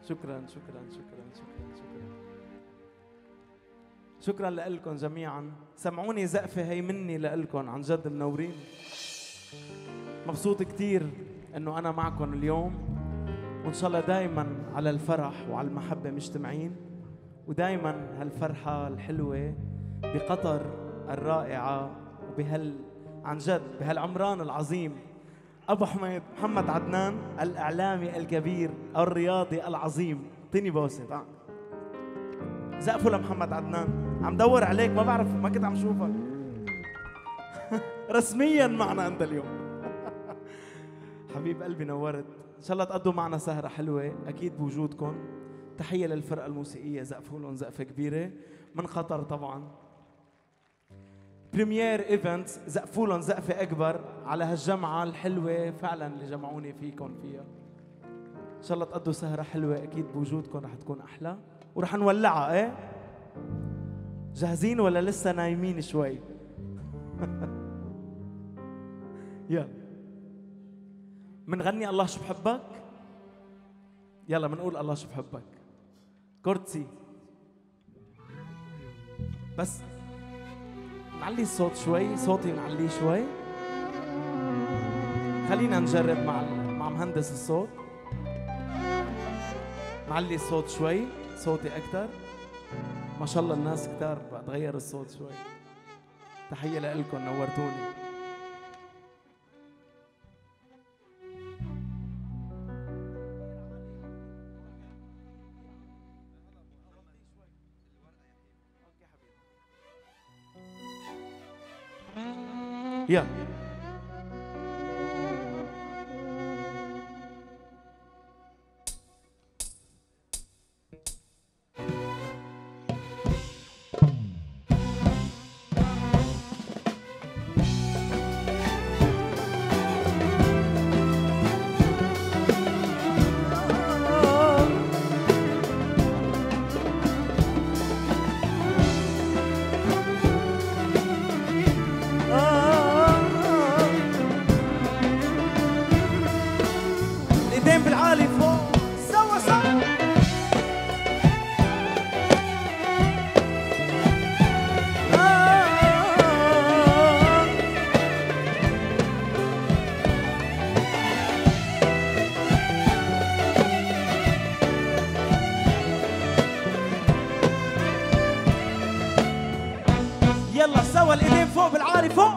شكرا شكرا شكرا شكرا شكرا شكرا لكم جميعا. سمعوني زقفة هي مني لكم، عن جد منورين. مبسوط كتير انه انا معكم اليوم، وان شاء الله دايما على الفرح وعلى المحبة مجتمعين، ودايما هالفرحة الحلوة بقطر الرائعة عن جد بهالعمران العظيم. أبو حميد محمد عدنان الإعلامي الكبير الرياضي العظيم، اعطيني بوسة تعال. زقفوا لمحمد عدنان، عم دور عليك ما بعرف، ما كنت عم شوفك. رسميا معنا أنت اليوم. حبيب قلبي نورت. إن شاء الله تقضوا معنا سهرة حلوة أكيد بوجودكم. تحية للفرقة الموسيقية، زقفوا لهم زقفة كبيرة من قطر طبعا. بريمير ايفنتس، زقفوا لهم زقفة أكبر على هالجمعة الحلوة فعلا اللي جمعوني فيكم فيها. إن شاء الله تقضوا سهرة حلوة أكيد بوجودكم، رح تكون أحلى ورح نولعها. إيه؟ جاهزين ولا لسه نايمين شوي؟ يلا منغني الله شو بحبك. يلا منقول الله شو بحبك كورتسي. بس نعلي الصوت شوي، صوتي نعليه شوي. خلينا نجرب مع مهندس الصوت. نعلي الصوت شوي، صوتي أكتر. ما شاء الله الناس كتار، بقى تغير الصوت شوي. تحية لكم، نورتوني. يلا سوا الايدين فوق بالعالي فوق.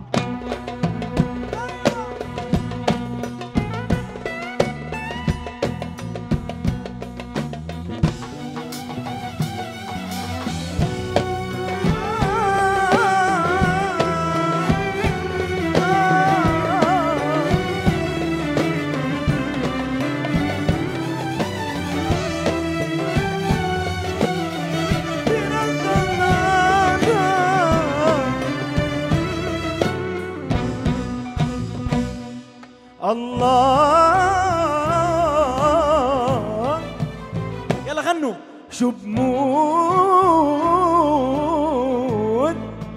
الله يلا غنوا. شو بموت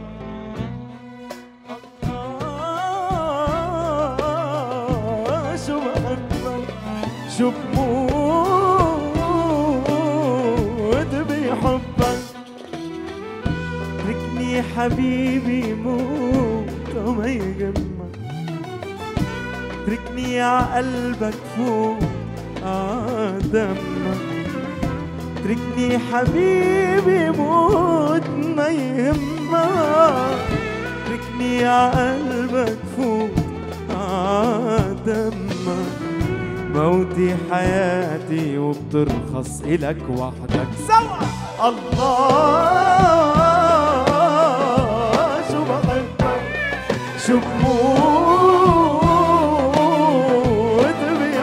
الله، شو بحبك، شو بموت بحبك. تركني حبيبي موت وما يهمك، تركني عقلبك فوق دمك. تركني حبيبي موت ما يهمك، تركني عقلبك فوق دمك. موتي حياتي وبترخص إلك وحدك. سوا الله شو بحبك، شو بموت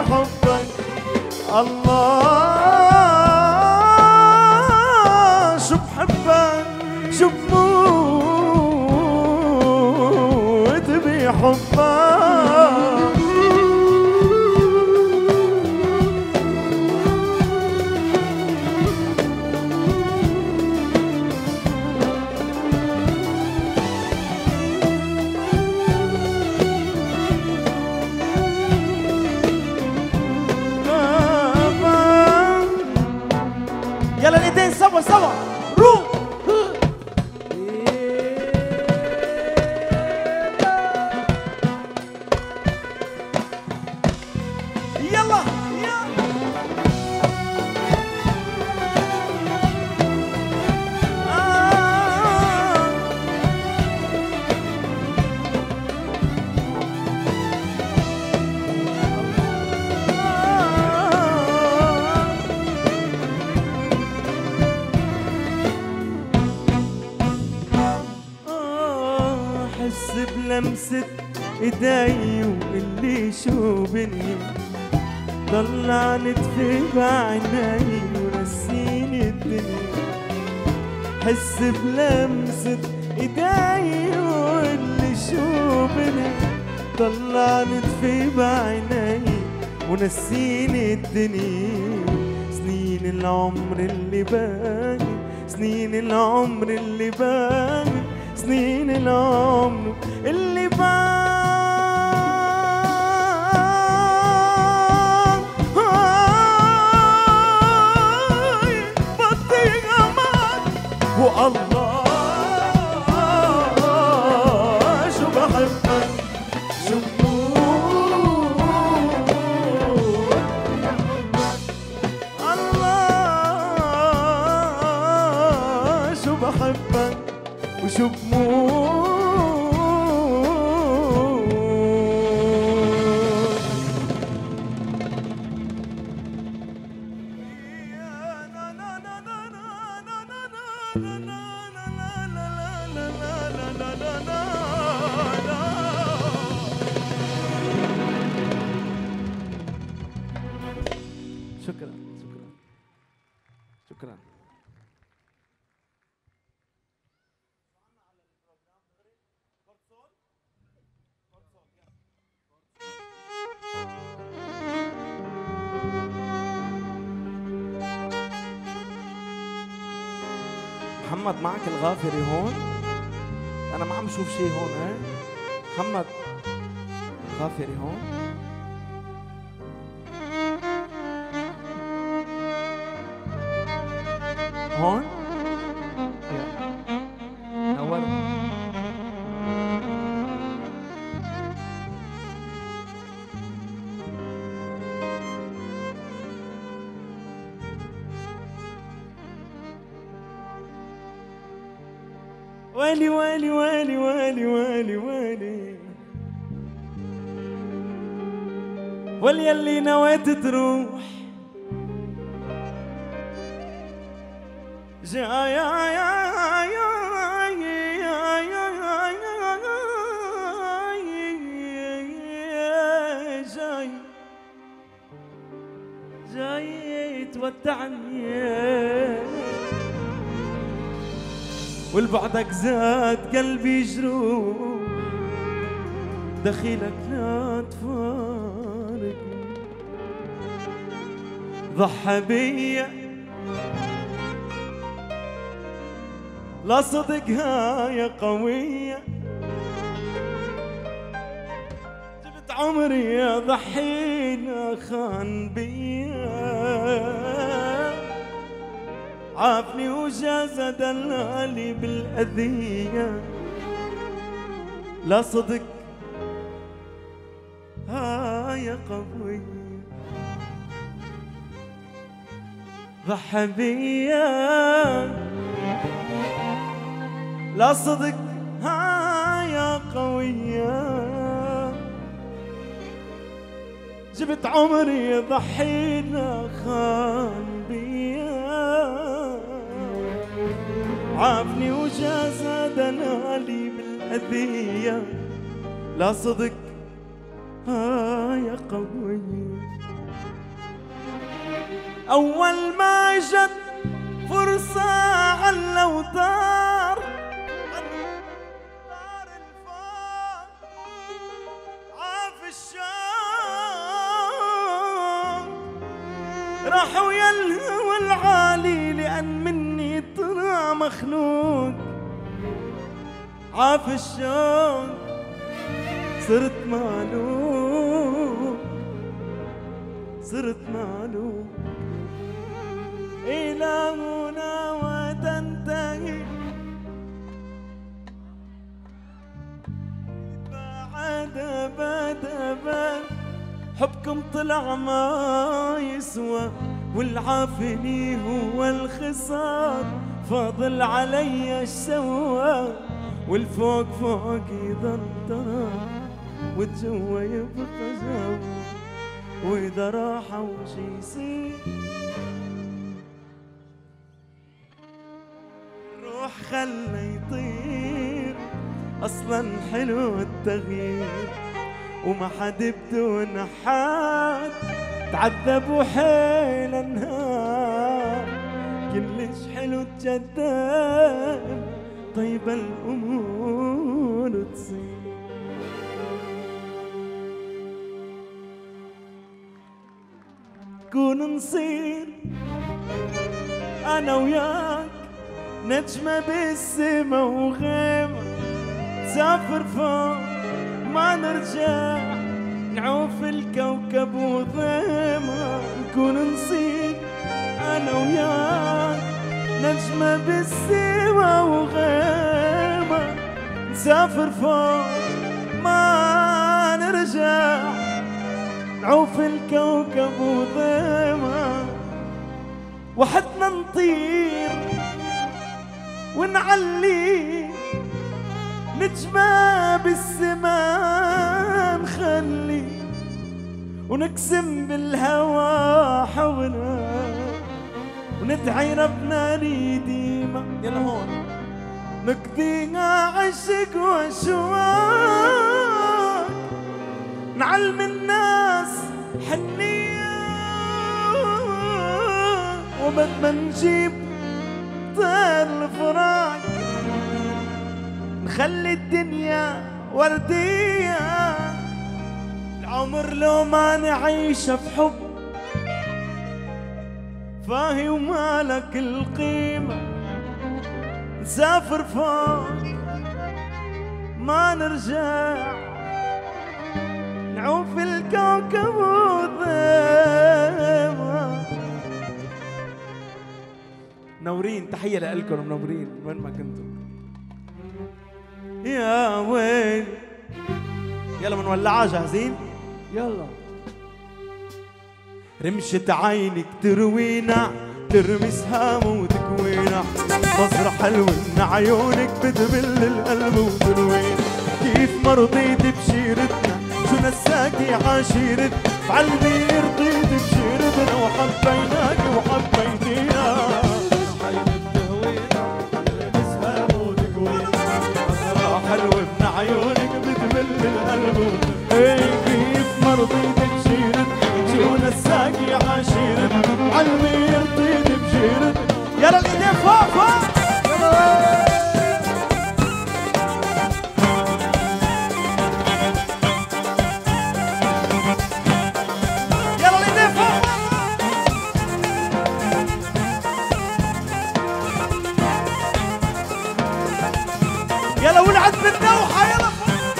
الله، شو بحبك، شو بموت بحبك. بلمسة ايدي واللي شو بني طلعني في بعيني ونسيني الدنيا. حس بلمسة ايدي واللي شو بني طلعني في بعيني ونسيني الدنيا. سنين العمر اللي باقي، سنين العمر اللي باقي، سنين العمر اللي باقي بطيقة معك. والله شو بحبك شو بحبك وشو بموت. شكرا شكرا شكرا. محمد معك الغافري هون؟ أنا ما عم شوف شيء هون. محمد غافري هون؟ هون؟ نور. ويلي ويلي ويلي ويلي ويلي ويلي واللي اللي نويت تروح جاي جاي جاي تودعني والبعدك زاد قلبي جروح دخيلك لا تفارقني. ضحى بيا لا صدقها يا قوية جبت عمري يا ضحينا خان بيا عافني وجاز دلالي بالأذية لا صدق ها يا قوي ضحى بيا لا صدق ها يا قوية جبت عمري ضحينا خان بيا عافني وجاز دلالي بالأذية لا صدق ها يا قوي. أول ما جت فرصة على وطار الفار عاف الشام راح ويا الهوى العالي لأن مني طلع مخنوق عاف الشام صرت معلوم صرت معلوم إلى هنا وتنتهي بعد أبد حبكم طلع ما يسوى والعافني هو الخسار فاضل علي السوا والفوق فوق يضل ترى والجوا يبقى جوا وإذا راح وش يصير روح خلى يطير أصلا حلو التغيير وما حد بدون حد تعذب وحيل انهار كلش حلو تجدد طيب الأمور تصير كون نصير أنا وياك نجمة بالسما وغيمة تسافر فوق ما نرجع نعوف الكوكب وضيمة نكون نصير أنا وياك نجمة بالسما وغيمة نسافر فوق ما نرجع نعوف الكوكب وضيمة وحدنا نطير ونعلي نجمة بالسما نخلي ونقسم بالهوى حولنا وندعي ربنا ليديما يلا هون نقضيها عشق واشواق نعلم الناس حنية وبد ما نجيب طير الفراق نخلي الدنيا وردية العمر لو ما نعيش في حب فاهي ومالك القيمة نسافر فوق ما نرجع نعوف الكوكب وضيمة منورين. تحية لألكم منورين وين ما كنتم. يا ويل يلا منولعها جاهزين يلا. رمشة عينك تروينا ترمي سهام وتكوينا نظرة حلوة من عيونك بتبل القلب وتروينا كيف ما رضيت بشيرتنا شو نساكي عاشيرتنا بعلمي رضيت بشيرتنا وحبيناك وحبيتينا حلوة من عيونك بتبل القلب كيف ما رضيت بشيرتنا شو نساكي عاشيرتنا علمي رضيت بشيرتنا يلا الايدين فوق فوق يلا الايدين فوق يلا ولعت بالدوحة يلا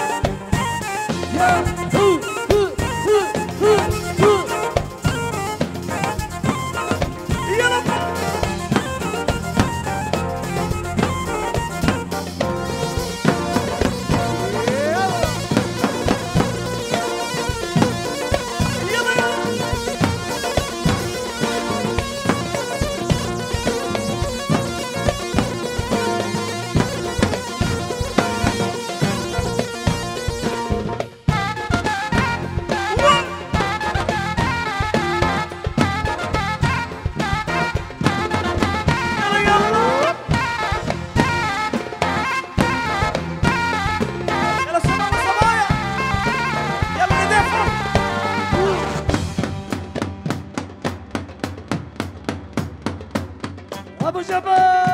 ابو جبل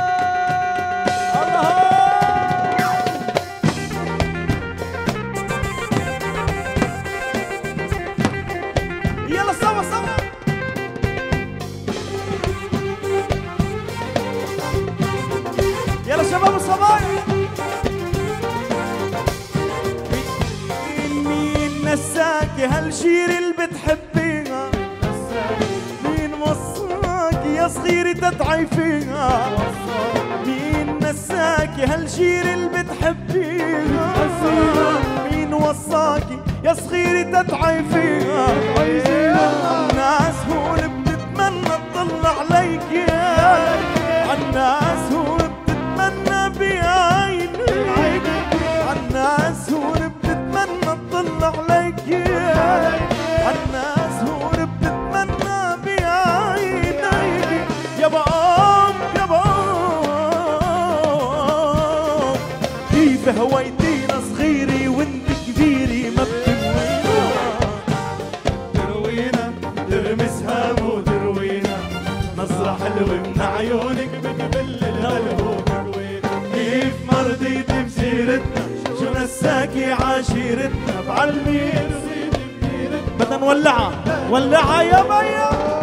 الله يلا سوا سوا يلا شباب الصبايا مين نساكي هالشير اللي بتحبيها مين وصاكي يا صغيري تدعي فيها مين نساكي هالشير اللي بتحبيها مين وصاكي يا صغيري تدعي فيها الناس هون بتتمنى تطلع عليك عالناس هون بتتمنى بعينك عالناس هون بتتمنى تطلع عليك عالناس هون بتتمنى بعينك يا بقام كيف هويتي نظرة حلوة من عيونك بتبل القلب كيف ما رضيتي بسيرتنا شو نساكي عشيرتنا بعلمين بدنا نولعها ولعها يا ميا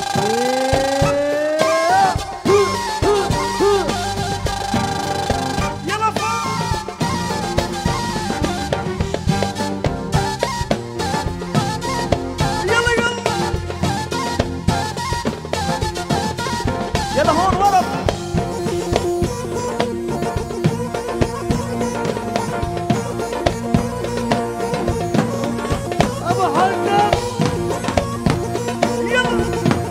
يلا هون ورا ابو حنان يلا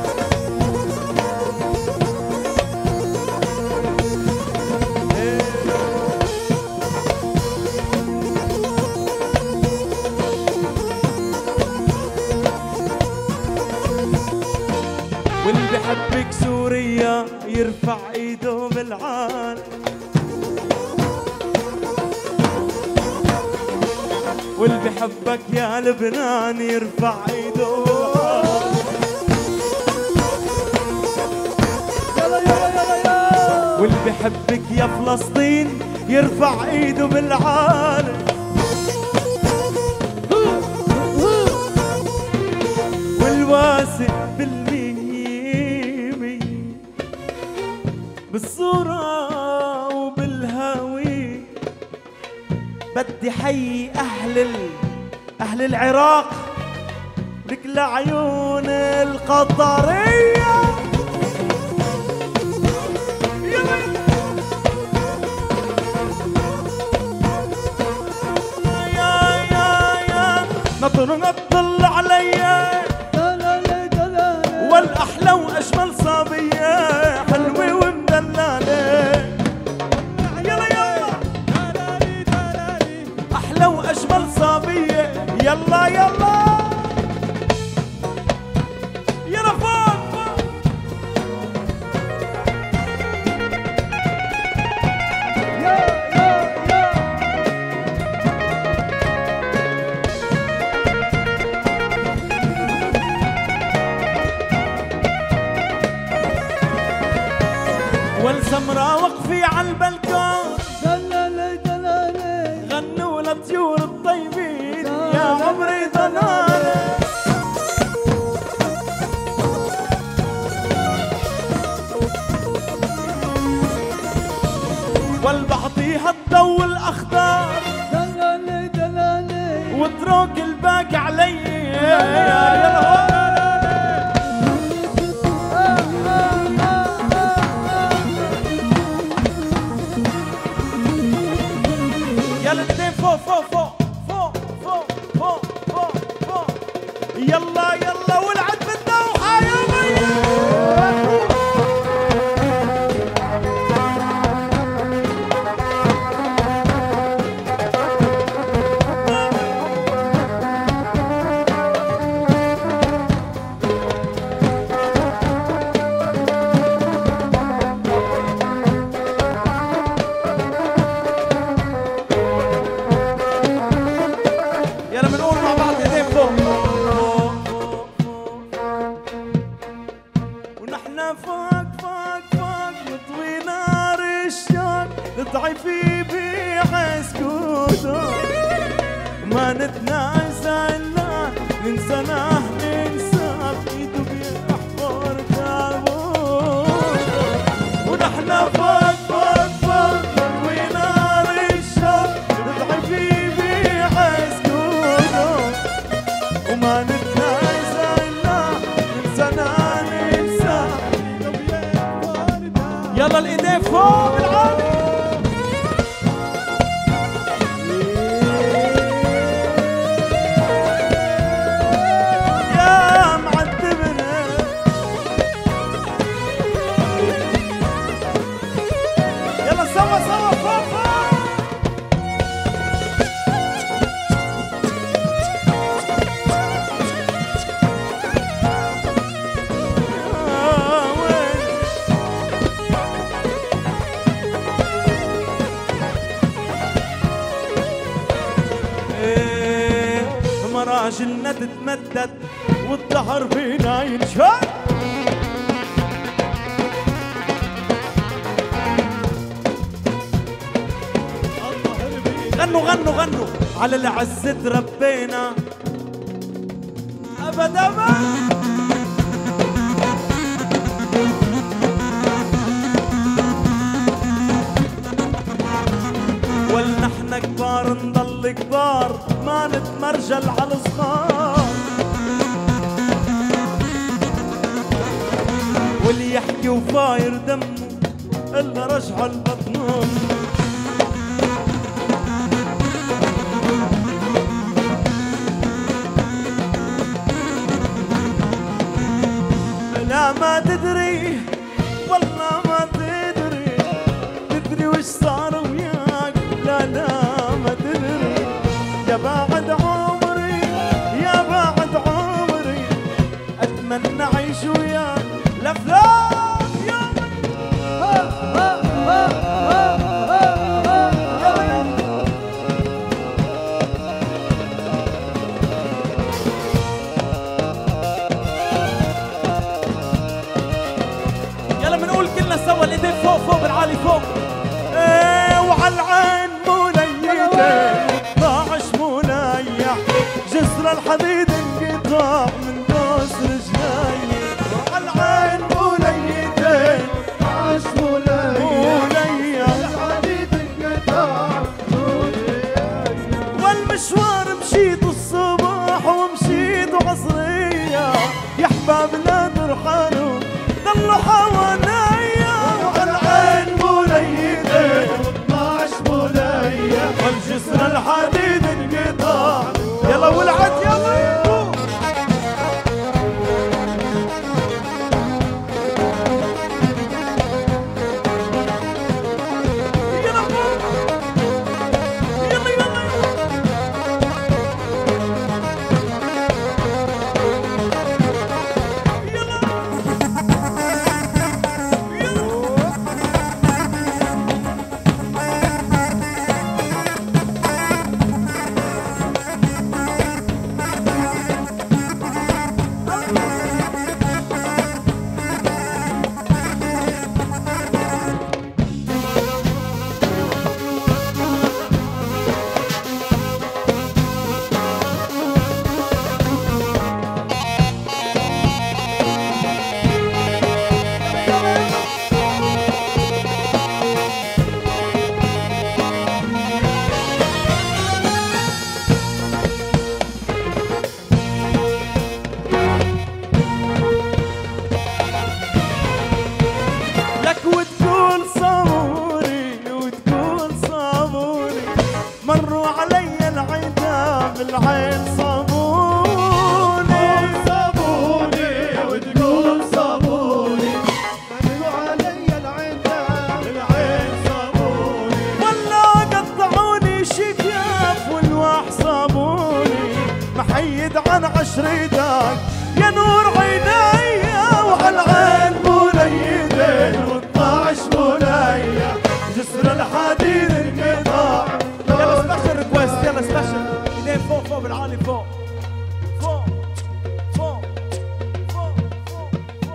واللي بحبك سوريا يرفع ايده بالعال واللي بحبك يا لبنان يرفع ايده بالعال واللي بحبك يا فلسطين يرفع ايده بالعال والواثق بالصورة وبالهوي بدي حي أهل العراق لك لعيون القطرية يا نطر تطل عليا والأحلى وأجمل صبية حلوة ومدللة يلا يلا أحلى وأجمل صبية يلا يلا يلا فوق فوق والسمرة وقفي عالبلكون دلالي دلالي غنوا لطيور الطيبين يا عمري ضلالي والبعطيها الضو الأخضر دلالي دلالي واترك الباقي علي يا فوق فوق فوق فوق فوق فوق فوق فوق يلا يلا والعد بالدوحة يا ميا ضعيفي بعسكوته ما نتنازع الا ننسى ننسى بايده بيحفر تابوته ونحن فوق فوق فوق نطوي نار الشوق ضعيفي بعسكوته وما نتنازع الا ننسى ننسى يلا الايدين فوق بالعالي مراجلنا تتمدد والظهر فينا ينشد غنوا غنوا غنوا على العز تربينا أبدا ما ولنحن كبار نضل كبار ما نتمرجل على الصغار واللي يحكي وفاير دمه إلا رجعه البطنون لا ما تدري والله ما تدري وش صار وياك لا ما تدري يا بعد عمري يا بعد عمري أتمنى أعيش وياك لفلاك يلا بنقول كلنا سوا الايدين فوق فوق بالعالي فوق وعلى العين موليته ضاعش موليح جسر الحديد انقطع من دوس رجلي وعلى العين موليته ضاعش موليح الحديد انقطع والمشوار مشيت الصبح ومشيت عصرية يا احباب لا ترحلوا ضلوا حواليا وعلى العين موليته وطاعش مولية والجسر الحديد انقطع يلا ولعت يلا العين صابوني صابوني وتقول صابوني مروا علي العين صابوني والله قطعوني شكاف والواح صابوني محيد عن عشريتك يا نور عيني وعلى العين موليدة والطاعش مولية جسر الحديد انقطع يلا سبيشل ريكويست يلا سبيشل فوق فوق بالعالي فوق فوق فوق فوق فوق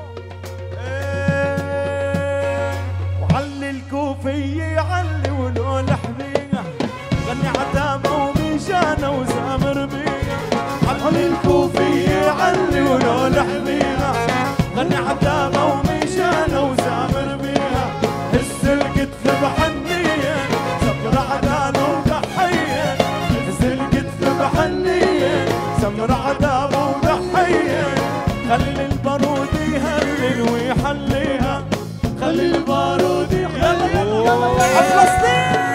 وعلي الكوفية علي ولول حبيبة غني عتابة وميشانة وزامر بيها علي الكوفية علي ولول حبيبة غني عتابة وميشانة وزامر بيها هز الكتف بحنية سكر عدالة وضحية هز الكتف بحنية سمر عتابة وضحية خلي البارود يهلل ويحليها خلي البارود يحلل يلا يلا يلا فلسطين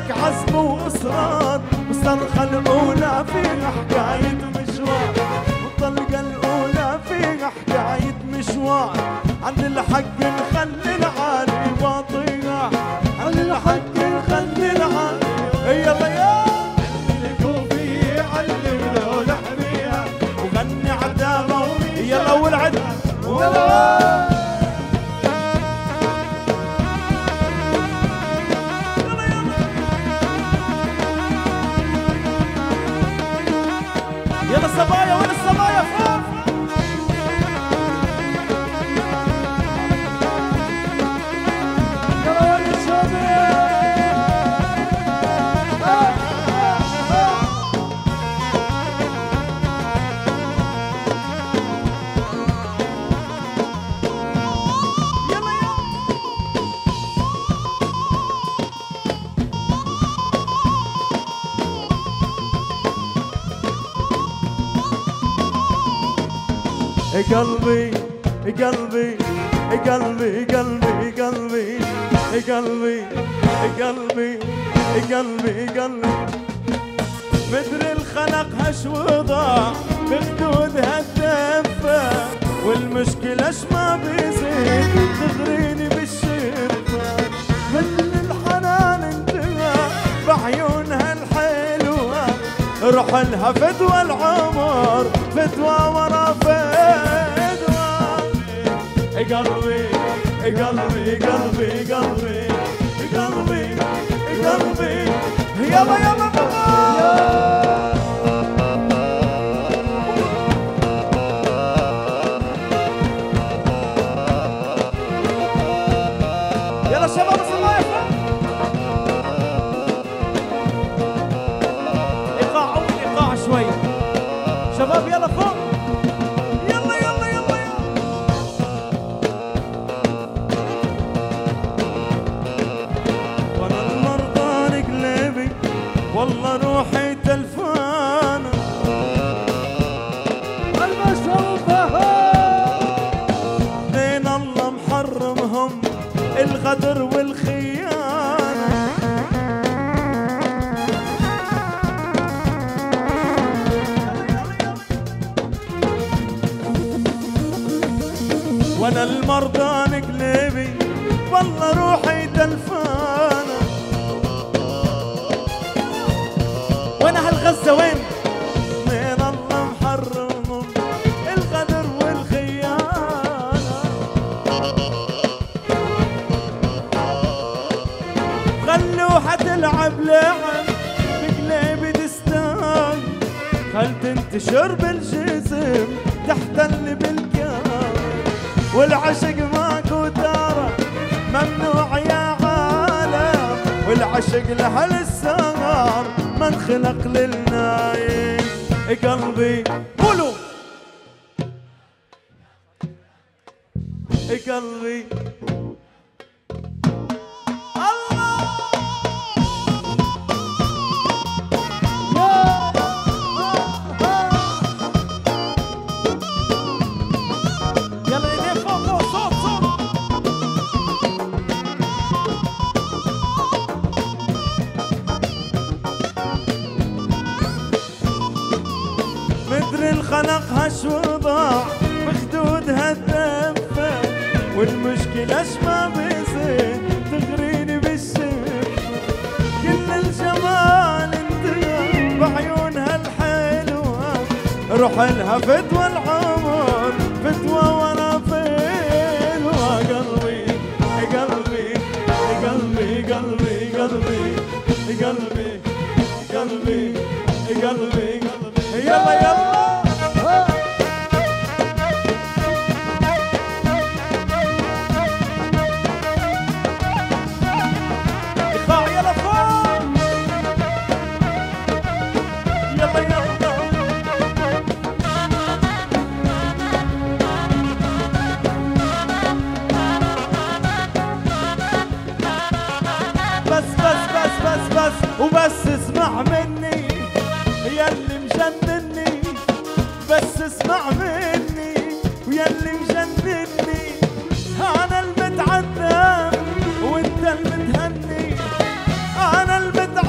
لك عزم واصرار، والصرخة الاولى فيها حكاية مشوار، والطلقة الاولى فيها حكاية مشوار. عن الحق نخلي العالي واطيها، عن الحق نخلي العالي. يلا يا الكوفي علم له لحميها وغني عتابه. يلا والعد يلا يلا الصبايا. وين الصبايا؟ فوق يلا وين الشباب؟ قلبي قلبي قلبي قلبي قلبي قلبي قلبي قلبي قلبي مدري الخلق هش وضاع بخدودها الدفة، والمشكلة اش ما بيزيد تغريني بالشرفة. مثل الحنان انتهى بعيونها الحلوة، روح لها فدوى العمر فدوى ورا فدوى. قلبي قلبي قلبي قلبي قلبي قلبي. يلا يلا يلا شباب الصبايا. ايقاع ايقاع شوي شباب. يلا فوق يلا يلا يلا يلا. وانا المرضى قلبي والله روحي تلفانه، المشوفه دين الله محرمهم الغدر والخيانه. وانا المرضى قلبي والله روحي تلفانه. وانا هالغزه وين؟ من الله محرمهم الغدر والخيانه. خلوها تلعب لعب بقلبي دستان، خل تنتشر بالجسم تحتل بالكامل، والعشق ماكو ترى ممنوع يا عالم، والعشق لهالسهر ما انخلق للنايم. قلبي قولوا قلبي الخلق هش وضاع بخدودها الدفة، والمشكلة اش ما بيصير تغريني بالشفة. كل الجمال انتهى بعيونها الحلوة، روح لها فدوى العمر فدوى ورا فدوى. قلبي قلبي قلبي قلبي قلبي قلبي قلبي قلبي. يلا يلا اطلع يلا فوق يلا يلا. بس بس بس بس بس وبس اسمع مني ياللي مجنني، بس اسمع مني وياللي مجنني. انا المتعذب وانت المتهني، انا المتعذب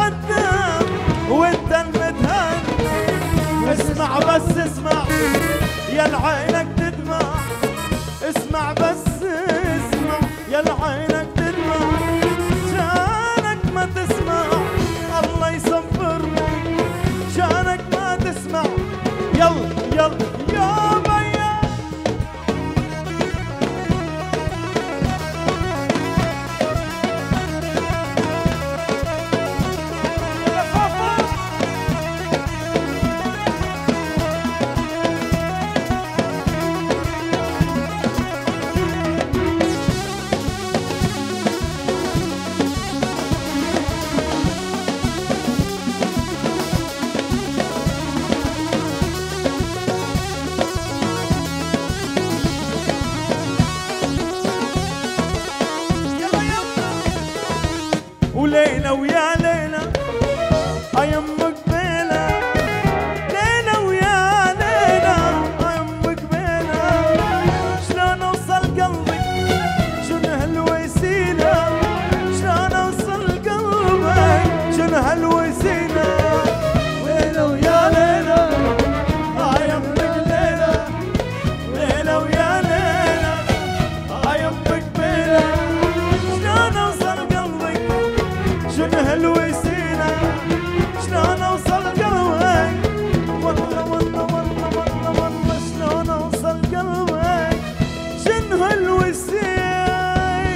وليلى ويا ليلى يمك بيلة، ليلى ويا ليلى يمك بيلة، شلون اوصل قلبك شنو هالوسيلة، شلون اوصل قلبك شنو هالوسيلة، ليلى ويا ليلى يمك ليلى، ليلى ويا ليلى يمك بيلة، شلون اوصل قلبك شنو هالوسيلة، شلون اوصل قلبك، والله والله والله والله والله شلون اوصل قلبك شنو هالوسيلة.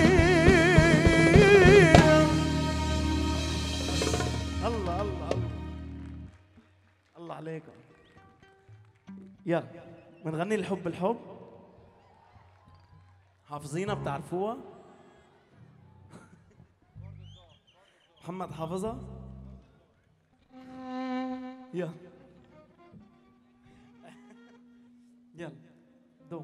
الله الله الله الله عليكم. يلا بنغني الحب الحب، حافظينها بتعرفوها؟ محمد حافظها؟ يلا يلا دو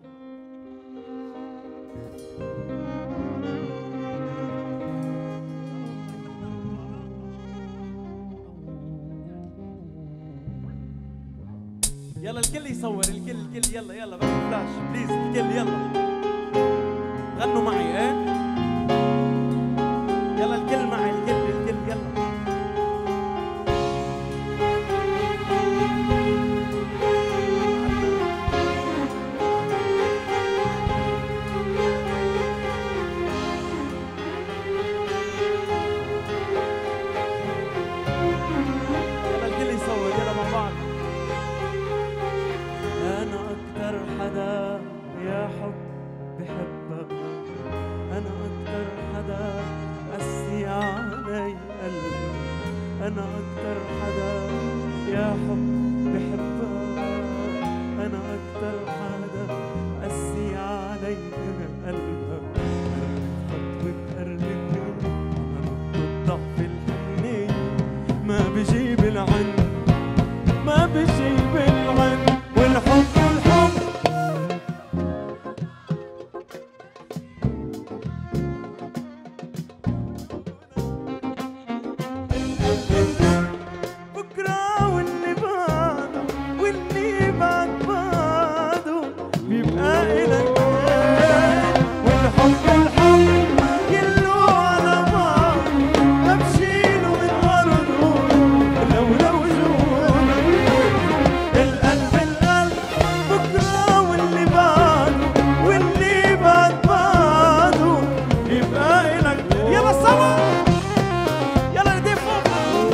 يلا الكل يصور، الكل يلا يلا بس فلاش بليز، الكل يلا غنوا معي. ايه يلا الكل معي، الكل يلا. يلا الكل يصور، يلا مع بعض. أنا أكتر حدا يا حب بحبك، أنا أكتر حدا قسي علي قلبك، أنا أكتر حدا يا حب بحبك، أنا أكتر حدا قسي علي قلبك، أنا بتخطوي بقربك، أنا بتضعف الحنين، ما بجيب العن، ما بجيب العن، والحب الحب بكرة واللي بعده واللي بعد بعده بيبقى إلك، والحب الحب كله على بعض ما بشيله من أرضه لولا وجودك، القلب القلب بكرة واللي بعده واللي بعد بعده بيبقى إلك. يلا سوا يلا ايدين فوق،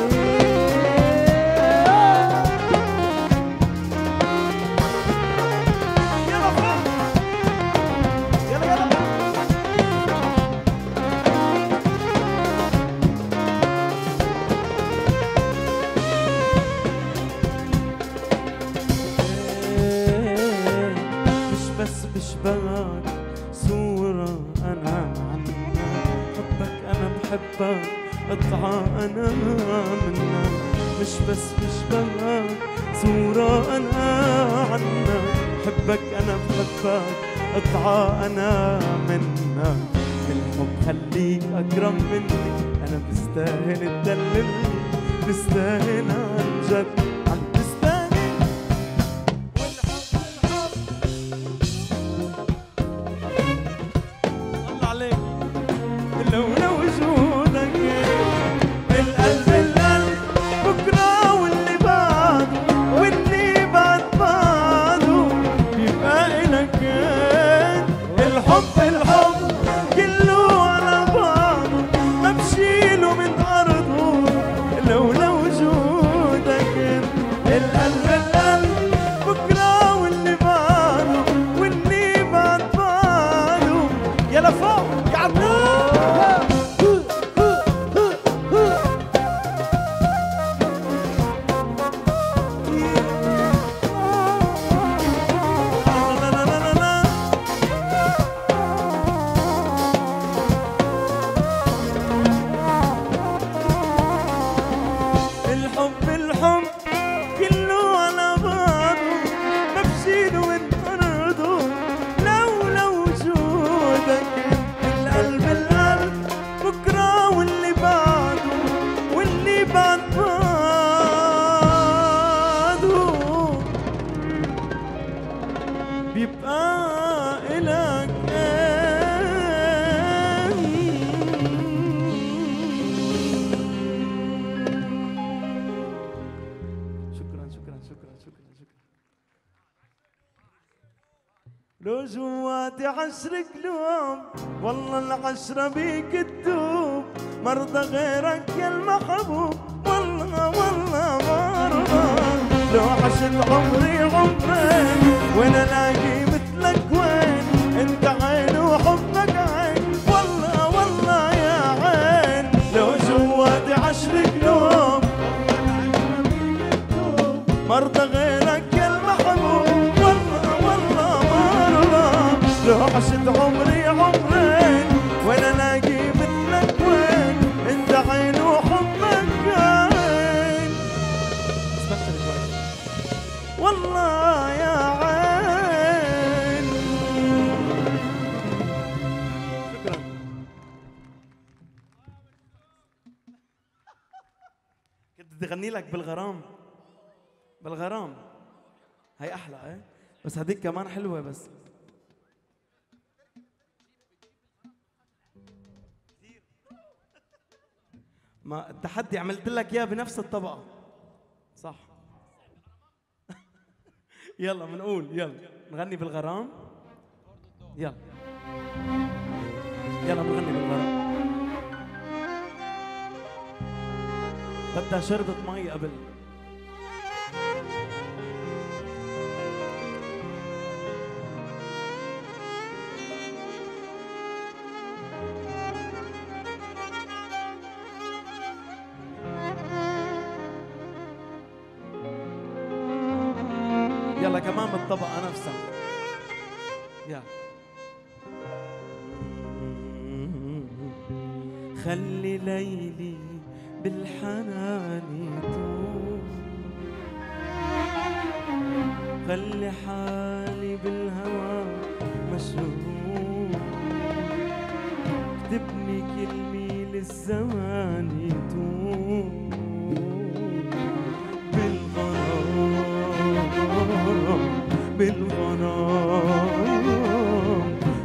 يلا فوق، يلا يلا مش بس بشبهك صورة أنا عنك، حبك أنا بحبك قطعة أنا منك، مش بس بشبهك صورة أنا عنك، حبك أنا بحبك قطعة أنا منك، الحب خليك أكرم مني، أنا بستاهل تدللني، بستاهل عن جد، عن بستاهل. الله عليك لولا وجودك، القلب القلب بكرة واللي بعده واللي بعد بعده بيبقى إلك، الحب الحب كله على بعضه ما بشيله من أرضه لولا وجودك. لو جواتي 10 قلوب والله العشرة بيك تدوب، مرضى غيرك يا المحبوب والله والله مرضى. لو عشت عمري عمرين وين الاقي مثلك وين، انت عين وحبك عين والله والله يا عين. لو جواتي 10 قلوب مرضى غيرك يا المحبوب والله والله مرضى. لو عشت عمري عمرين وين الاقي مثلك وين، انت عين وحبك عين والله يا عين. شكرا. كنت بدي اغني لك بالغرام، بالغرام هي احلى ايه، بس هديك كمان حلوه. بس ما التحدي عملت لك اياه بنفس الطبقه صح. يلا بنقول يلا نغني بالغرام. يلا يلا بنغني بالغرام. بدها شربة مي قبل. يلا كمان بالطبقة نفسها. يلا. خلي ليلي بالحنان يطول، خلي حالي بالهوى مشغول، اكتبني كلمة للزمان يطول بالغرام بالغرام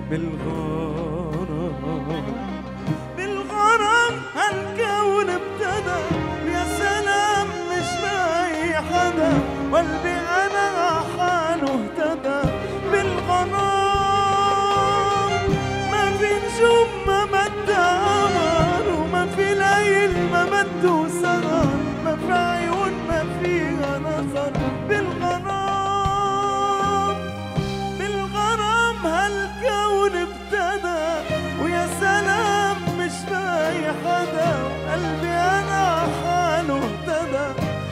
بالغرام بالغرام. هالكون ابتدى يا سلام مش معي حدا، قلبي انا حاله اهتدى بالغرام. ما في نجوم ما مد قمر، وما في ليل ما مد سهر، ما في عيون ما فيها نظر بالغرام بالغرام. هالكون ابتدى ويا سلام مش معي حدا، قلبي انا حاله اهتدى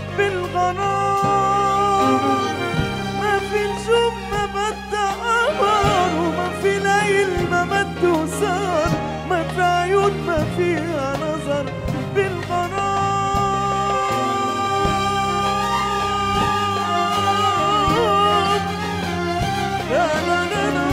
بالغرام. ما في نجوم ما مد قمر، وما في ليل ما مد سهر، ما في عيون ما فيها نظر بالغرام. لا لا لا لا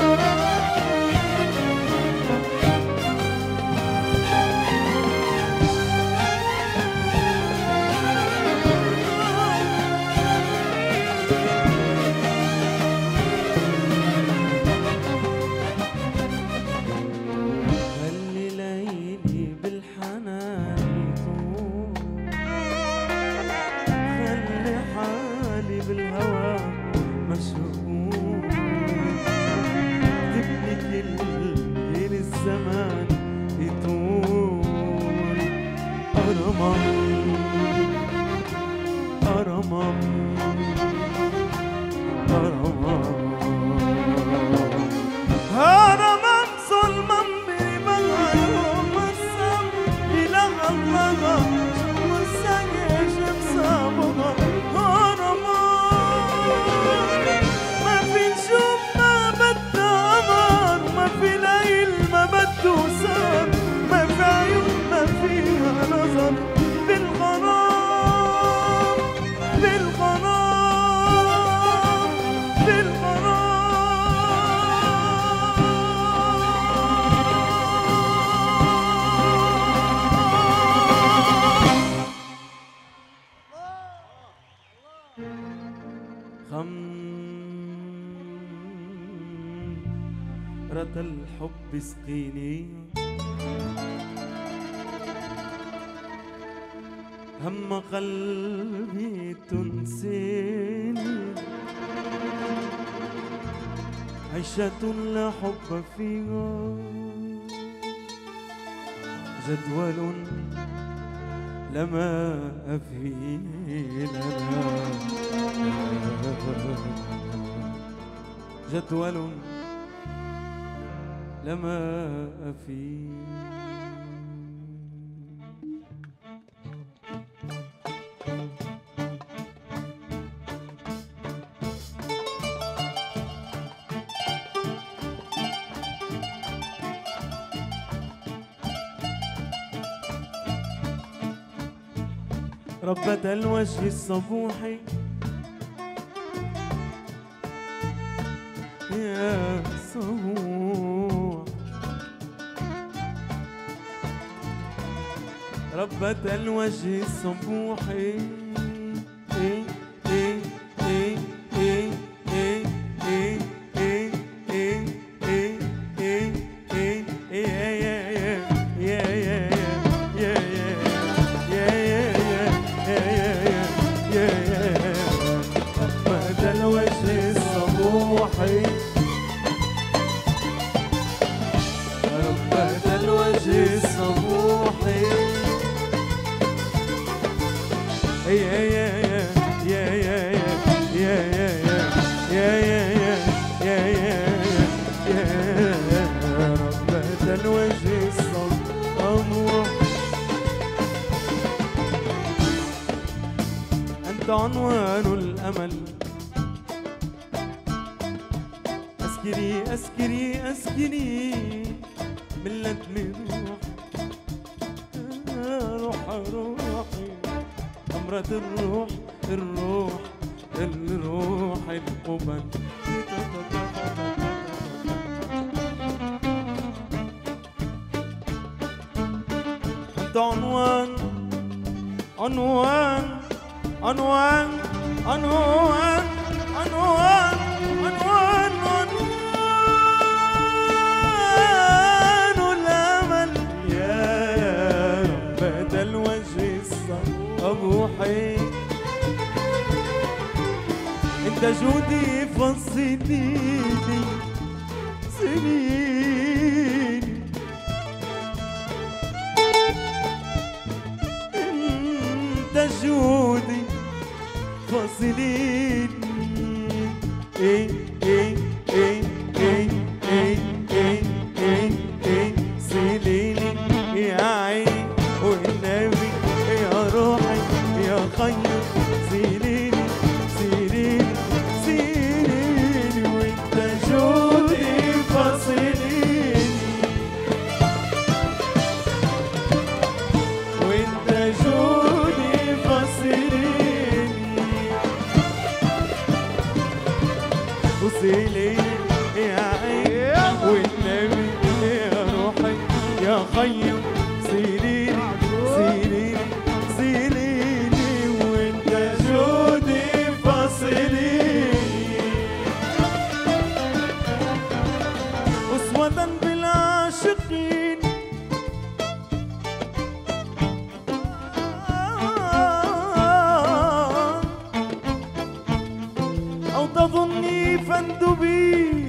خلي ليلي بالحنان يطول، خلي حالي بالهوى مشغول، اكتبني كلمة للزمان يطول. أرمم أرمم أرمم هرمم ظلما بمغيوم السم إلى الله شم السجيش بصابها. هرمم ما في نجوم ما بد قمر، ما في ليل ما بد سهر، ما في عيون ما فيها نظر بالغرام بالغرام بالغرام. خمرة الحب اسقيني، هم قلبي تنسيني، عيشة لا حب فيها، جدول لما فيه لنا، جدول لما فيه. ربة الوجه الصبوحي يا صبوح، ربة الوجه الصبوحي عنوان الأمل. أسكري أسكري أسكري من لدم الروح، روح روحي أمرة الروح، الروح الروح القبل. أنت عنوان عنوان عنوان عنوان عنوان عنوان عنوان الأمل يا ربة الوجه الصبوحي. انت جودي فصليني سنيني، انت جودي فاصليني ايه ايه ايه ايه ايه ايه ايه ايه سيليني يا عين والنبي يا روحي يا خير، سيليني سيليني سيليني وانت جودي فاصليني، وانت جودي فاصليني وسيليني يا عين والنبي يا روحي يا خير، سيليني سيليني سيليني وانت جودي فاصليني. أسوة بالعاشقين أو تظني فاندبيني،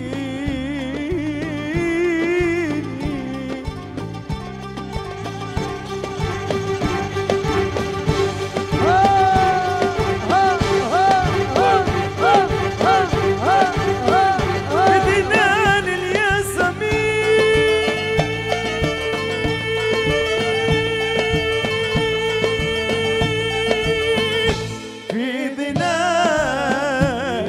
بدنان الياسمين في دنان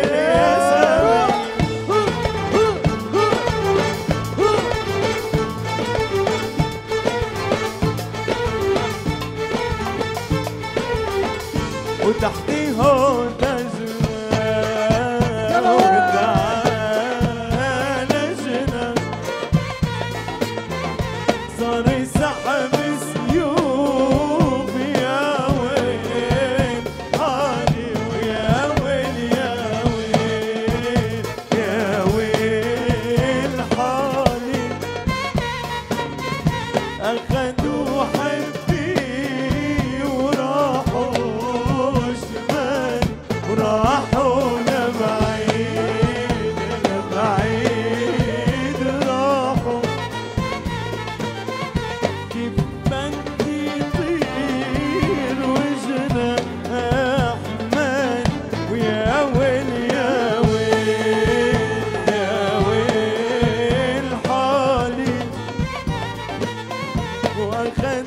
وتحتيه تجرى وتعالى جنى، صار يسحب سيوف يا ويل حالي ويا ويل يا ويل يا ويل حالي، أخذوا حبي وراحوا شمالي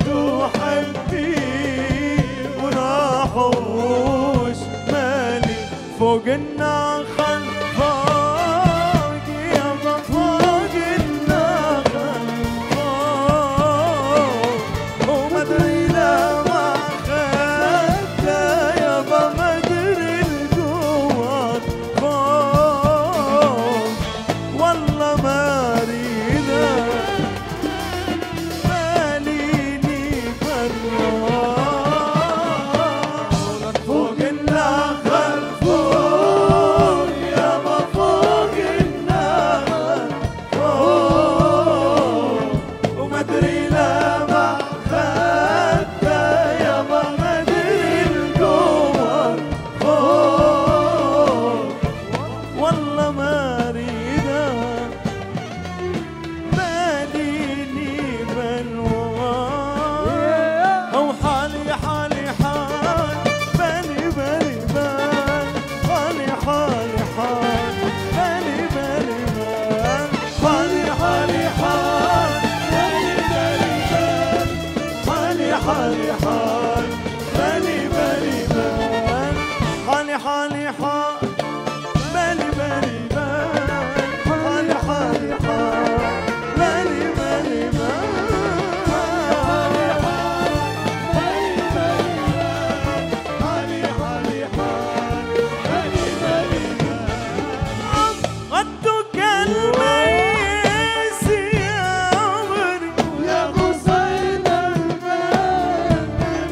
وحبي وراحوش مالي فوق النخل فوق يابا فوق النخل فوق وما ادري لما خدته يابا ما ادري القوة فوق والله ما اريده ماليني برا فوق النخل فوق يابا فوق النخل فوق وما ادري لما خدته يابا ما ادري القمر فوق والله ما اريده ماليني بلوى او حالي حالي حال بالي بالي بال حالي حالي حال بالي بالي بال حالي حالي حال بالي بالي بال حالي حالي حال بالي بالي بال حالي حالي حال بالي بالي بال حالي حالي حال بالي بالي بال حالي حالي حال بالي بالي بال غدك الميس يا عمري يا غصين البال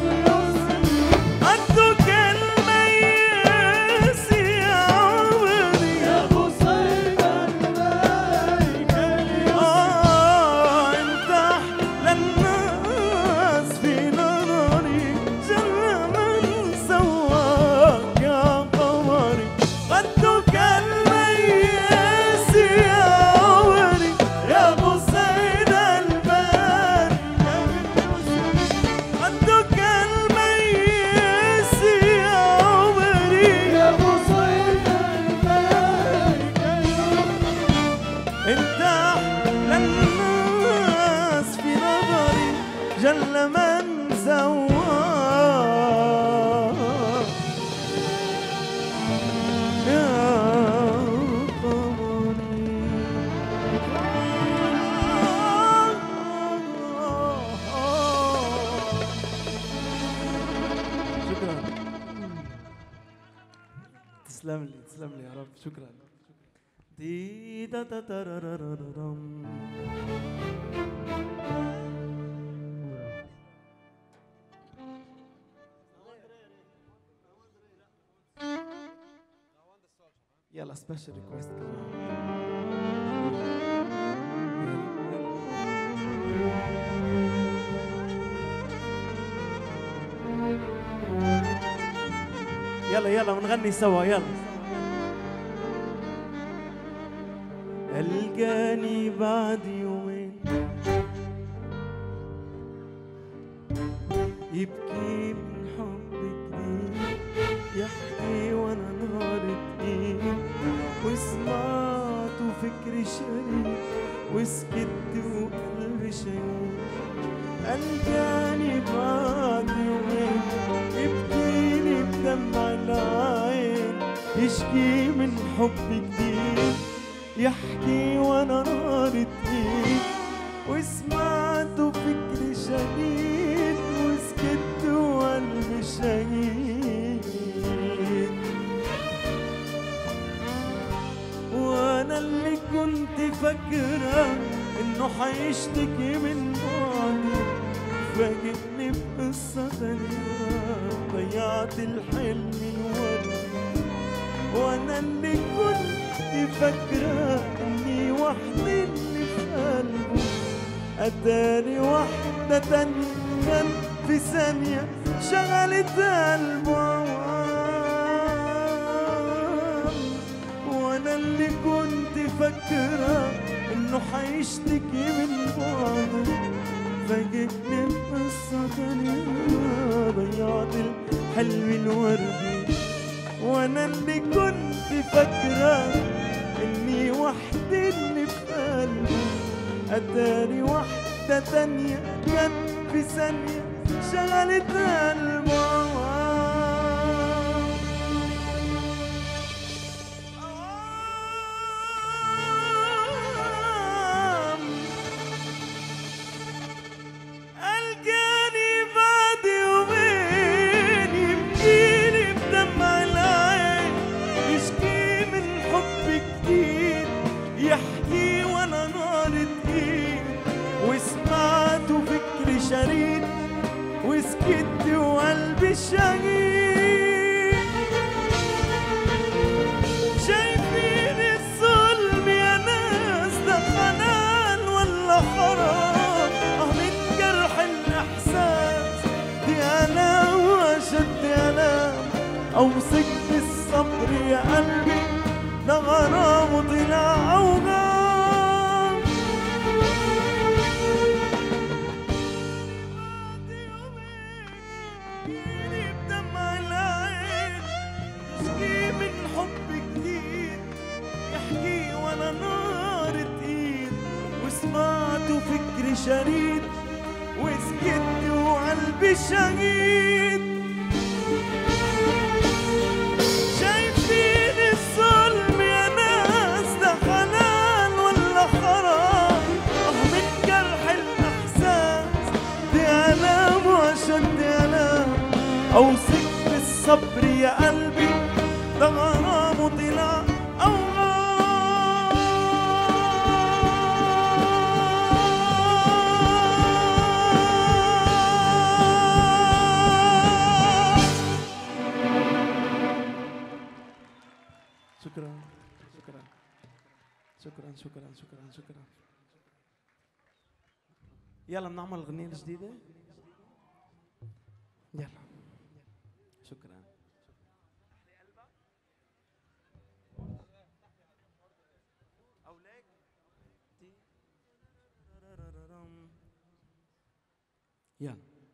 غدك الميس يا عمري يا غصين البال انت احلى الناس في نظري جل من سواك يا قمري غدك الميس يا عمري يا غصين البال غدك الميس يا عمري يا غصين البال انت احلى الناس في نظري جل من سواك يا قمري شكرا تسلم لي تسلم لي يا رب شكرا دي دا دا دا را را را را رم. يلا سبيشال ريكويست يلا يلا بنغني سوا يلا القاني بعد يومين يبكي من حب جديد يحكي وانا نهار تقيل وسمعت وفكري شريك وسكت وقلبي شيء القاني بعد يومين يبكيلي بدمع العين يشكي من حب جديد يحكي وانا نار تقيل وسمعت وفكري شديد وسكت وقلبي شهيد وانا اللي كنت فاكره انه حيشتكي من بعدي فاجئني بقصه تانيه ضيعت الحلم الوردي وانا اللي كنت فاكره اني وحدي اللي في قلبي اتاري واحده تانيه كان في ثانيه شغلت قلبه وانا اللي كنت فاكره انه حيشتكي من بعدي فاجئني بقصه تانيه ضيعت الحلم الوردي وانا اللي كنت فاكره اني وحدي اللي في قلبي اتاري واحده تانيه كانت في ثانية شغلت قلبه. ألقاني بعد يومين يبكيني بدمع العين، يشكي من حب كتير، يحكي وانا نار تقيل، وسمعت وفكري شريد، وسكت وقلبي شهيد. شايفين الظلم يا ناس ده حنان ولا حرام؟ من جرح الإحساس دي آلام وأشد آلام، أوصيك بالصبر يا قلبي ده غرام وطلع أوغام. يجيني بدمع العين، يشكي من حب جديد، يحكي وانا نار تقيل، وسمعت وفكري شريد، وسكت وقلبي شهيد. شايفين الظلم يا ناس ده حلال ولا حرام؟ من جرح الإحساس دي آلام وأشد آلام، أوصيك بالصبر يا قلبي ده غرام وطلع أوغام. شكرا شكرا شكرا شكرا شكرا شكرا. يلا بنعمل الغنية الجديدة. يلا شكرا. يلا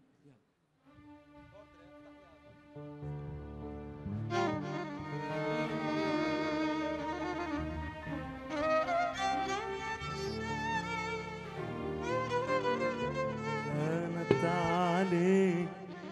كانت عليك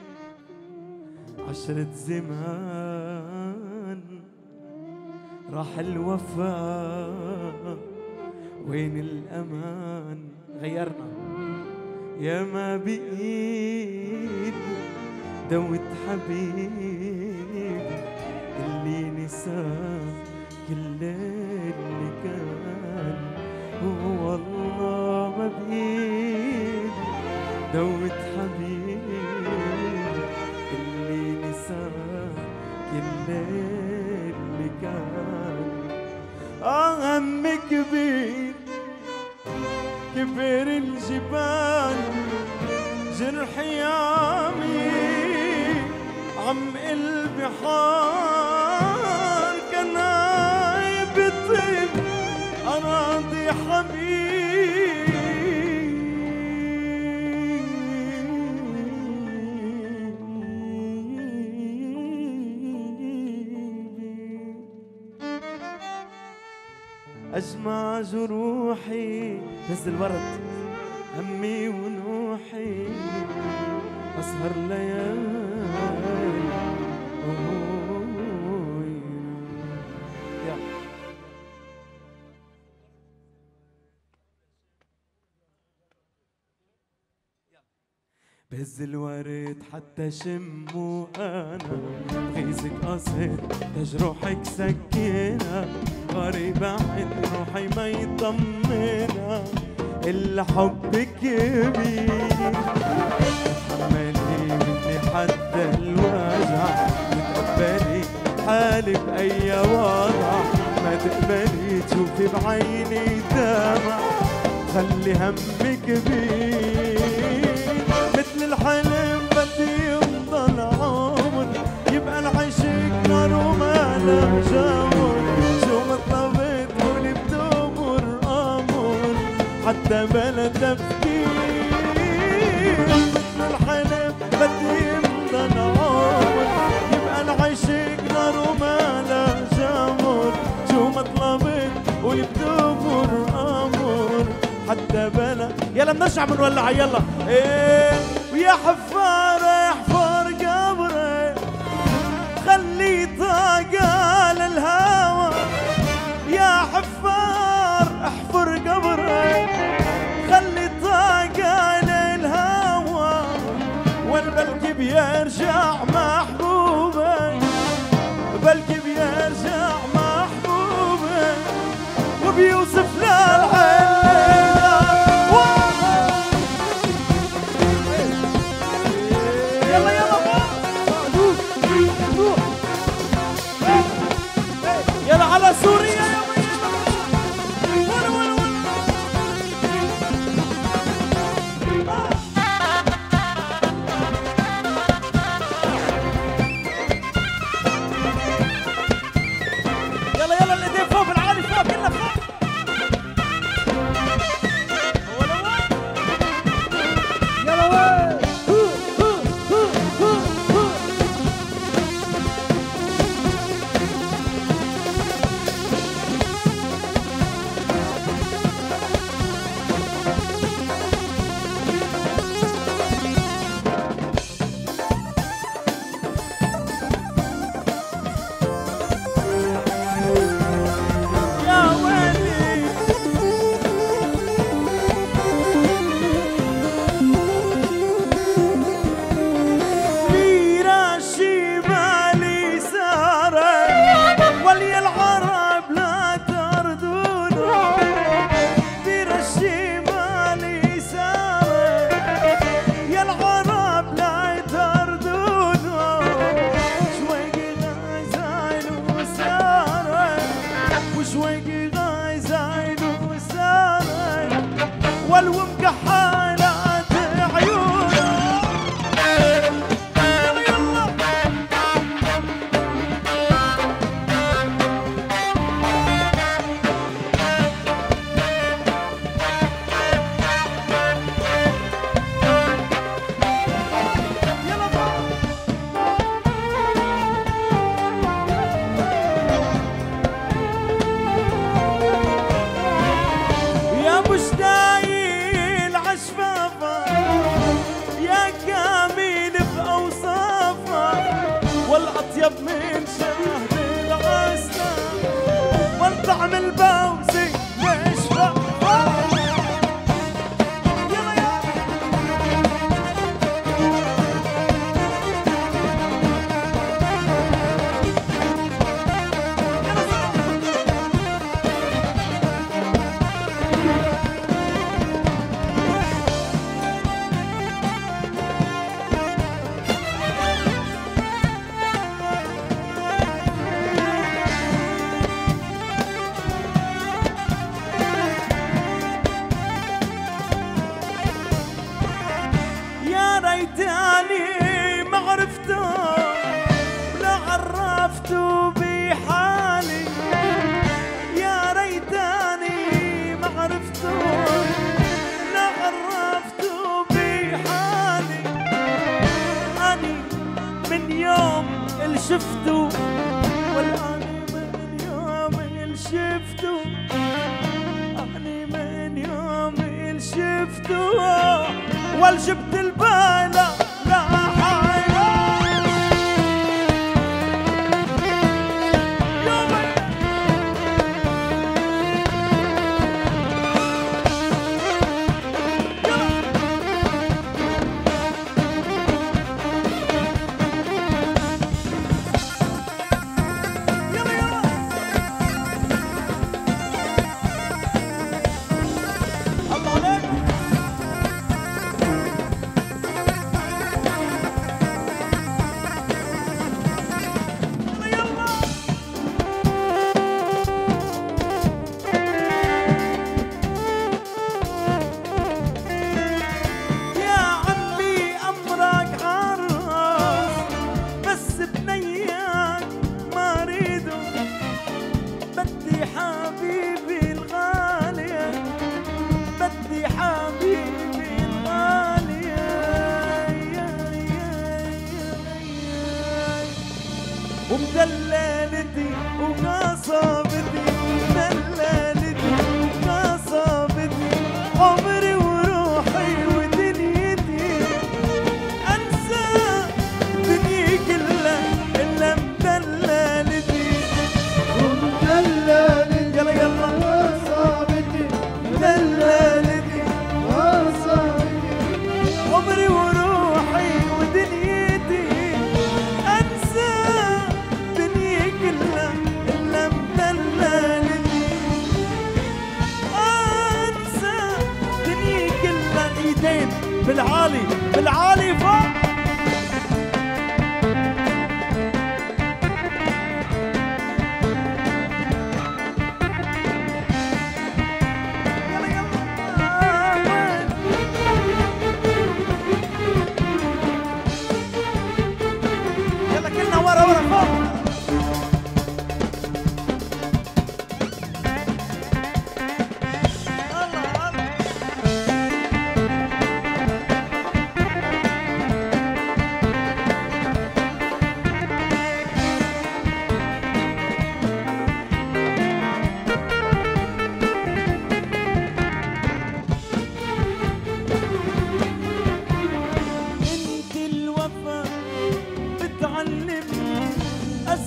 عشرة زمان، راح الوفاء وين الأمان؟ غيرنا يا ما بإيد دوت حبيب اللي نساه كل اللي كان، والله ما بإيد دوت حبيب اللي نساه كل اللي كان. هم كبير كبر الجبال، جرحي عم البحار، كان بطيب أراضي حبيبي. أجمع جروحي هز الورد همي ونوحي، أسهر ليالي بهز الورد حتى شمه أنا، بغيظك قصد تجروحك سكينة، غريبة عن روحي ما يطمنها إلا حبك بيه. تحملي مني حتى الوجع، وتقبلي حالي بأي وضع، ما تقبلي تشوفي بعيني دمع، خلي همك بيه. مثل الحلم بدي يفضل عمر، يبقى العشق نار وما له جمر، شو ما طلبت قولي بتمر أمر حتى بلا تفكير. مثل الحلم بدي يفضل عمر، يبقى العشق نار وما له جمر، شو ما طلبت قولي بتمر أمر حتى بلا. يلا بنرجع بنولع يلا. يا حفار احفر قبري خلي طاقة للهوى، يا حفار احفر قبري خلي طاقة للهوى، والبلكي بيرجع محبوبي، بلكي بيرجع محبوبي وبيوصف للعين. يلا يلا يلا على سوريا والأطيب من شهد العسل والطعم البوسي يشفى. ريتاني ما عرفته ولا عرفته بحالي، يا ريتاني ما عرفته ولا عرفته بحالي. أني من يوم اللي شفته والأني من يوم اللي شفته، أني من يوم اللي شفته والجبت البالة لا حياة. ومدللتي وقصابتي، مدللتي وقصابتي، عمري وروحي ودنيتي،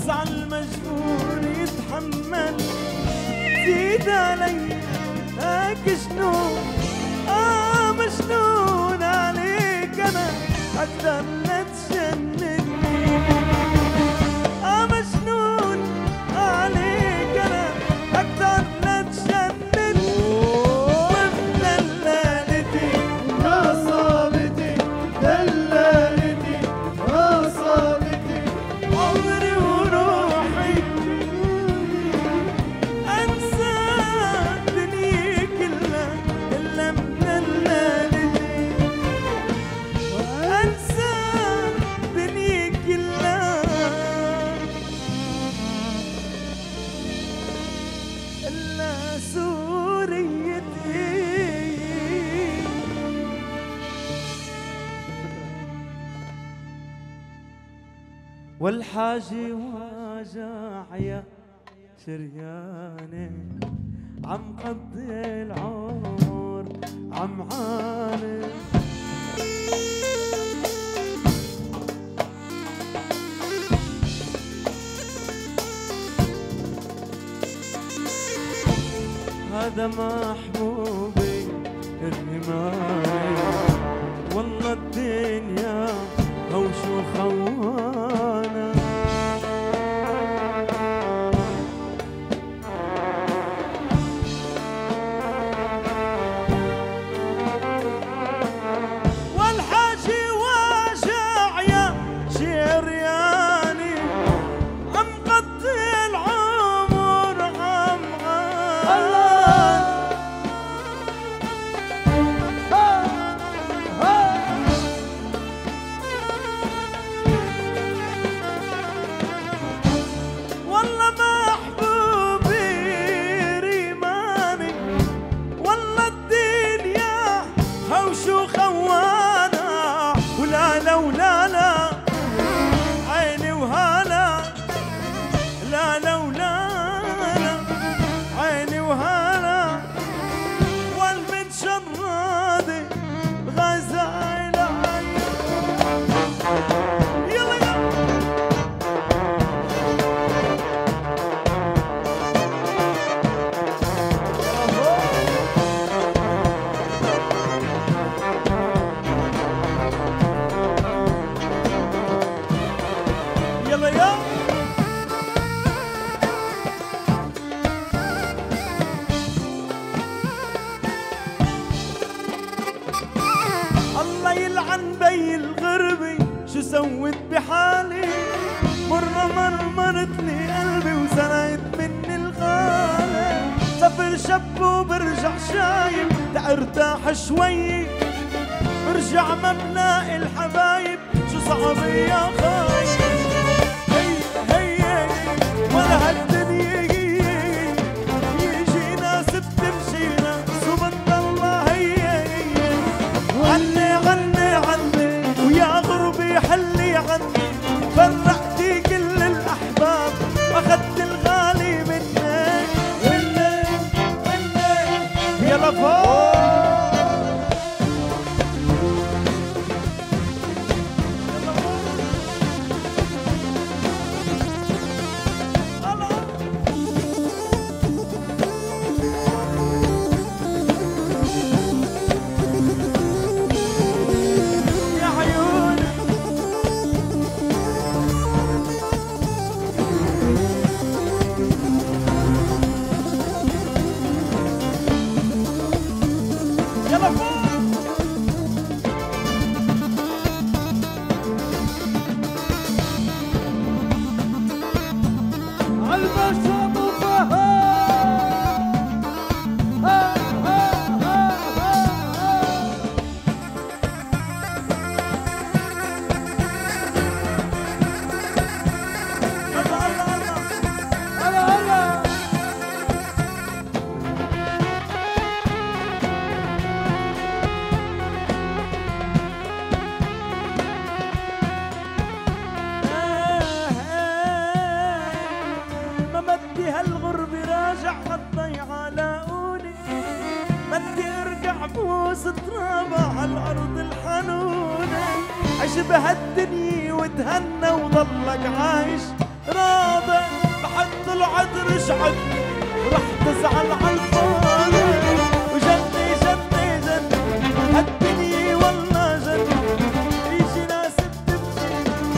بس عالمجبور يتحمل. زيد علي هاك جنون، مجنون عليك أنا أكثر لا تجنني. مجنون عليك أنا أكثر لا تجنني. ودلالتي عصابتي دلالتي عصابتي عمري وروحي أنسى الدنيا كلها إلا مدلالتي. أنسى الدنيا كلها إلا سوريتي. والحاجة واجع يا شرياني، عم قضي العمر عم عاني. هذا محبوبي الرماني، والله الدنيا هوش وخوانا. والحاجي واجع يا شرياني، عم قضي العمر عم عاني. والله محبوبي ريماني، والله الدنيا هوش وخوانا. ولا لا ولا لا عيني وهلا، لا لا ولا لا عيني وهلا. والبنت شرادي غزالة. يلا يلا يلا يلا. الله يلعن بي الغربي، شو سويت بحالي؟ مرة مرمرت لي قلبي وسرقت مني الغالي. سافر شب وبرجع شايب تارتاح شوي، برجع ما بلاقي الحبايب. شو صعب يا خايب، هي ولا هالدنيا يجي ناس بتمشينا. سبحان الله هي عني عني عني، ويا غربي حلي عني. فرقتي كل الأحباب، أخذت الغالي منك. يلا فوق. يلا فوق. بهالدنيا وتهنى وضلك عايش راضي. بعد طلعت رجعت ورح تزعل عالفاضي، وجني جني جني هالدنيا والله جني، يجي ناس بتبكي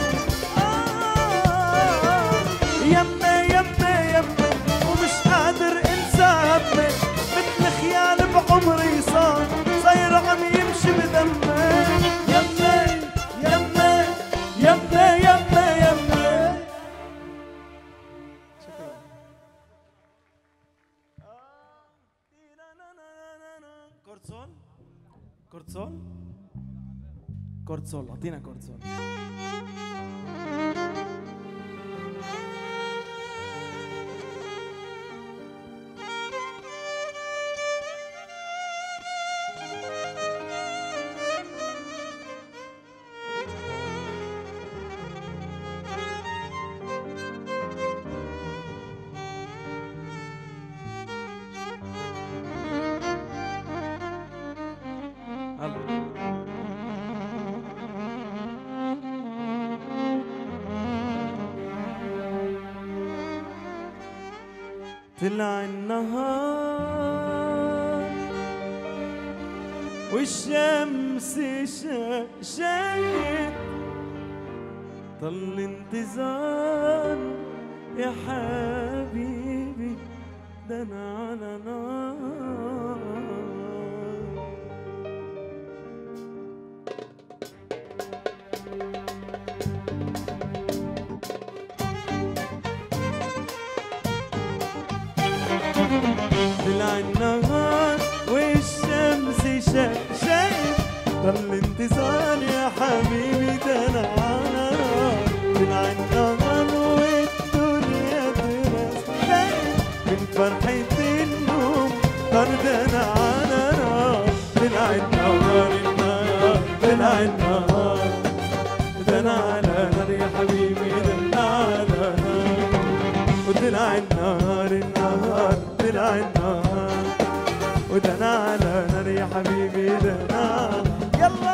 يمي يمي يمي ومش قادر انسى همي، مثل خيال بعمري صاير عم يمشي بدمي. يمي يمي يمي يمي يمي. شكرا. كورتسون كورتسون كورتسون، اعطينا كورتسون. طلع النهار والشمس شايت، ضل انتظار يا حبيبي ده انا على نار. طلع النهار والشمس شايف، ضل انتظار يا حبيبي ده انا على نار. طلع النهار والدنيا ترس شايف، من فرحة النوم طردنا على نار. طلع النهار طلع النهار ده انا على نار يا حبيبي ده انا على نار. وطلع النهار طلع النهار وده انا على نار يا حبيبي ده انا. يلا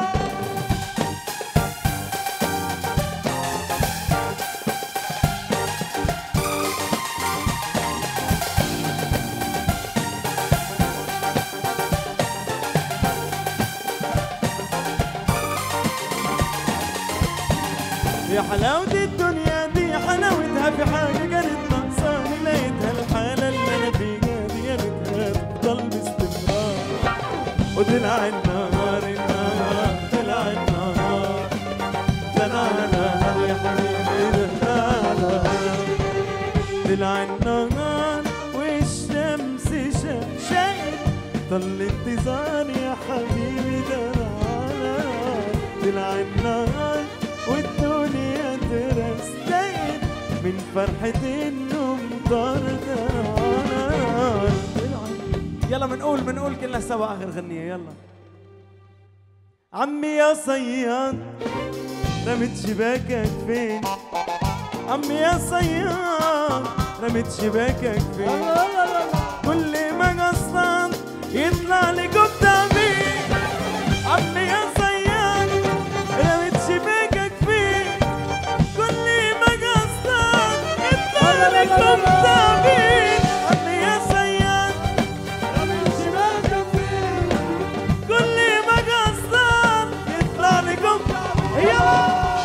يا حلاوة الدنيا دي، حلاوتها في حاجة كانت ناقصاني، لقيتها الحالة اللي أنا فيها دي يا ريتها تفضل باستمرار. وطلع النهار طلع النهار ده أنا على نار يا حبيبي ده أنا على نار. طلع النهار والشمس شايف، ضل انتظار يا حبيبي ده أنا على نار. طلع النهار والدنيا ترستين، من فرحة النوم طردنا. يلا منقول كلنا سوا آخر غنية. يلا عمي يا صياد رمت شباكك فين، عمي يا صياد رمت شباكك فين، كل ما قصد يطلع لي كبتة بيه. عمي يا صياد رمت شباكك فين، كل ما قصد يطلع لي كبتة بيه. عمي يا صياد رمت شباكك فين، كل ما قصد يطلع لي كبتة بيه. يلا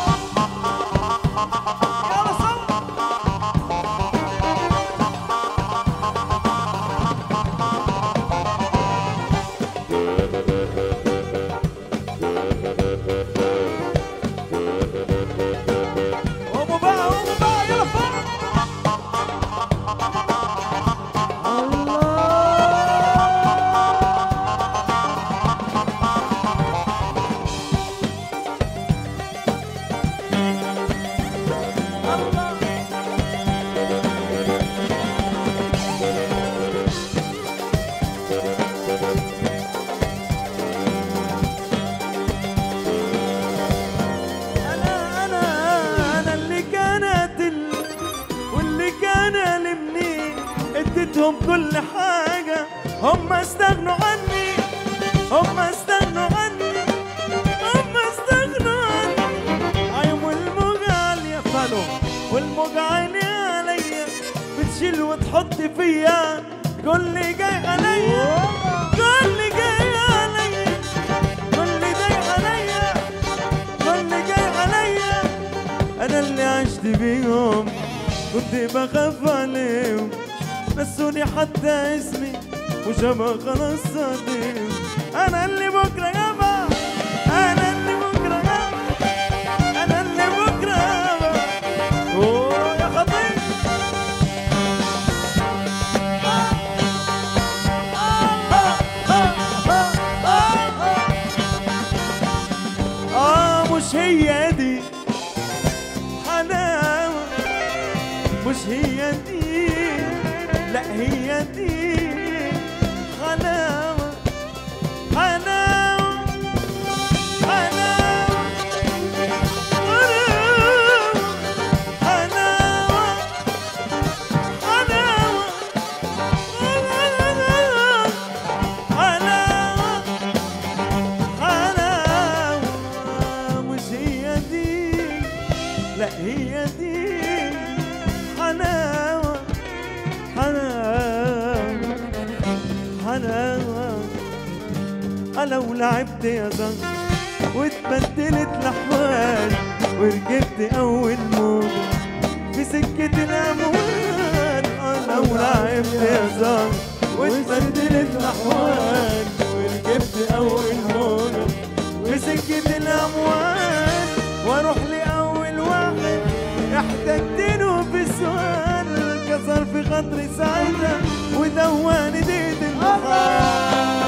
اديتهم كل حاجة، هم استغنوا عني، هم استغنوا عني، هم استغنوا عني. والموج عيني عليا بتشيل وتحط فيا. كل جاي عليا كل جاي عليا كل جاي عليا كل جاي عليا. انا اللي عشت بيهم كنت بخاف عليهم، نسوني حتى اسمي وجابها خلاص صديق. انا اللي بكره يابا انا اللي بكره يابا انا اللي بكره يابا. اوه يا خطيب مش هي دي حلاوة، مش هي دي لا هي دي حلاوة حلاوة حلاوة حلاوة حلاوة حلاوة حلاوة مش هي دي لا هي دي حلاوة حلاوة حلاوة. لو لعبت يا زهر واتبدلت الأحوال وركبت أول موجة في سكة الأموال. لو لعبت يا زهر واتبدلت الأحوال وركبت أول موجة في سكة الأموال. واروح لأول واحد احتجت له بسؤال كسر في خاطري ساعتها ودواني ديت البحر.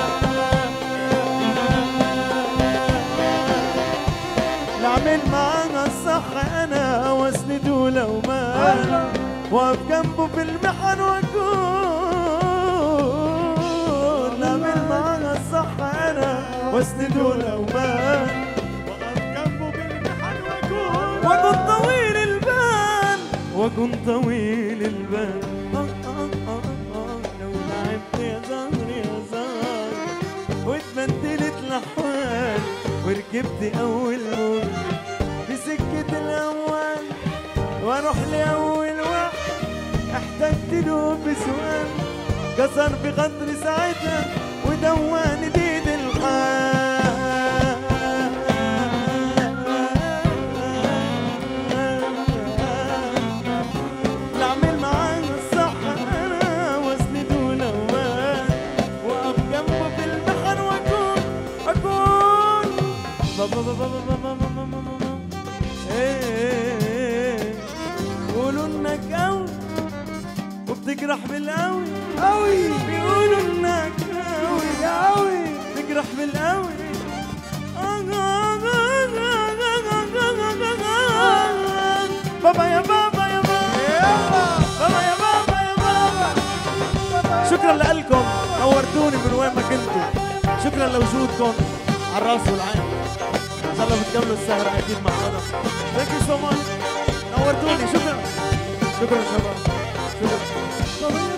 نعمل معاها الصح انا واسنده لو ما واقف جنبه في المحن واكون. نعمل معاها الصح انا واسنده لو ما وكن طويل البال وكن طويل البال. لو لعبت يا زهر يا زهر واتبدلت الأحوال وركبت أول موج في سكة الأموال. واروح لأول واحد احتجت له بسؤال كسر في خاطري ساعتها ودواني ديد الحال. بيقولوا انك قوي وبتجرح بالقوي قوي. بيقولوا انك قوي يا قوي بتجرح بالقوي. بابا يا بابا يا بابا بابا يا بابا يا بابا. شكرا لكم نورتوني من وين ما كنتوا. شكرا لوجودكم على الراس والعين. ان شاء الله بتكملوا السهرة اكيد معنا. ثانك يو سو ماتش نورتوني. شكرا شكرا شباب شكرا.